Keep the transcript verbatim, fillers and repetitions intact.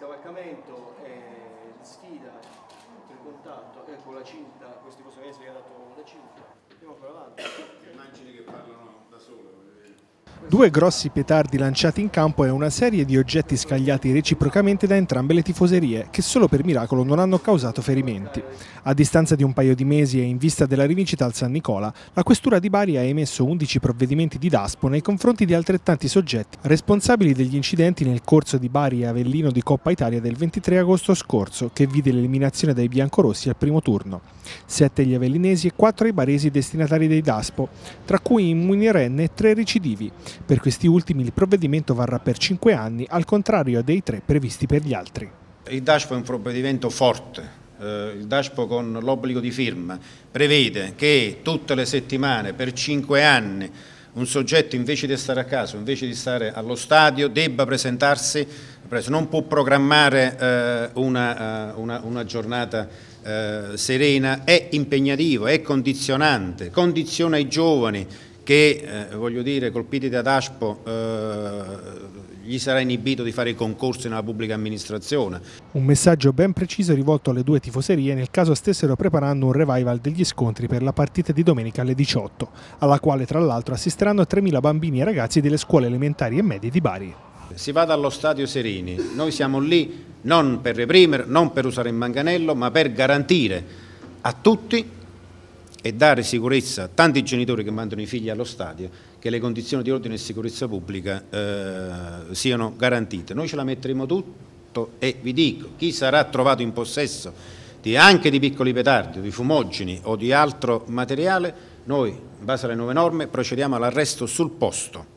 scavalcamento, eh, sfida, il contatto, ecco la cinta, questi possono essere ha dato la cinta, andiamo per avanti. Immagini che parlano da sole. Due grossi petardi lanciati in campo e una serie di oggetti scagliati reciprocamente da entrambe le tifoserie, che solo per miracolo non hanno causato ferimenti. A distanza di un paio di mesi e in vista della rivincita al San Nicola, la Questura di Bari ha emesso undici provvedimenti di Daspo nei confronti di altrettanti soggetti responsabili degli incidenti nel corso di Bari e Avellino di Coppa Italia del ventitré agosto scorso, che vide l'eliminazione dai biancorossi al primo turno. Sette gli avellinesi e quattro i baresi destinatari dei Daspo, tra cui un minorenne e tre recidivi. Per questi ultimi il provvedimento varrà per cinque anni, al contrario dei tre previsti per gli altri. Il Daspo è un provvedimento forte. Il Daspo, con l'obbligo di firma, prevede che tutte le settimane per cinque anni un soggetto, invece di stare a casa, invece di stare allo stadio, debba presentarsi, non può programmare eh, una, una, una giornata eh, serena, è impegnativo, è condizionante, condiziona i giovani che, eh, voglio dire, colpiti da Daspo, eh, gli sarà inibito di fare i concorsi nella pubblica amministrazione. Un messaggio ben preciso rivolto alle due tifoserie nel caso stessero preparando un revival degli scontri per la partita di domenica alle diciotto, alla quale tra l'altro assisteranno tremila bambini e ragazzi delle scuole elementari e medie di Bari. Si vada allo stadio sereni, noi siamo lì non per reprimere, non per usare il manganello, ma per garantire a tutti e dare sicurezza a tanti genitori che mandano i figli allo stadio che le condizioni di ordine e sicurezza pubblica eh, siano garantite. Noi ce la metteremo tutto e vi dico, chi sarà trovato in possesso di, anche di piccoli petardi, di fumogeni o di altro materiale, noi in base alle nuove norme procediamo all'arresto sul posto.